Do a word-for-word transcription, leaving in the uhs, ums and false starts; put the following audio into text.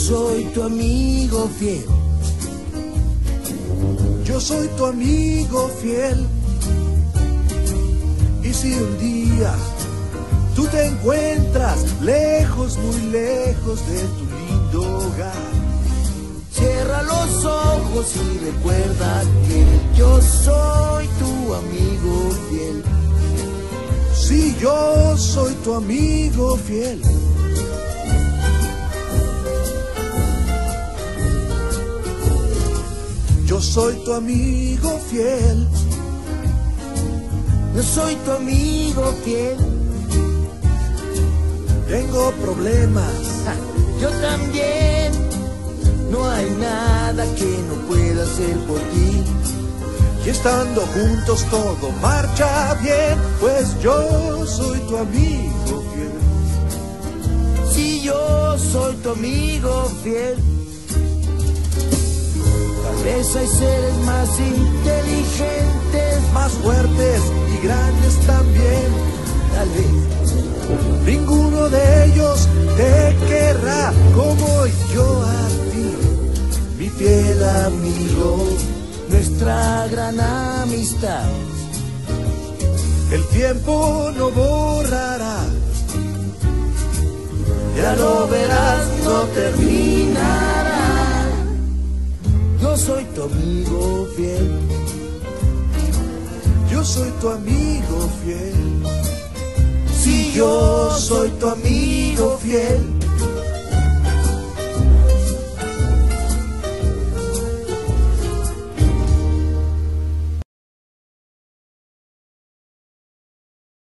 soy tu amigo fiel. Yo soy tu amigo fiel. Y si un día tú te encuentras lejos, muy lejos de tu lindo hogar, cierra los ojos y recuerda que yo soy tu amigo fiel. Sí, yo soy tu amigo fiel. Yo soy tu amigo fiel. Yo soy tu amigo fiel. Tengo problemas. Yo también. No hay nada que no pueda hacer por ti. Y estando juntos todo marcha bien, pues yo soy tu amigo fiel. Si yo soy tu amigo fiel. Tal vez hay seres más inteligentes, más fuertes y grandes también. tal vez Ninguno de ellos te querrá como yo a ti, mi fiel amigo. nuestra gran amistad El tiempo no borrará. ya lo verás, no terminará. Yo soy tu amigo fiel. Yo soy tu amigo fiel. Si yo soy tu amigo fiel.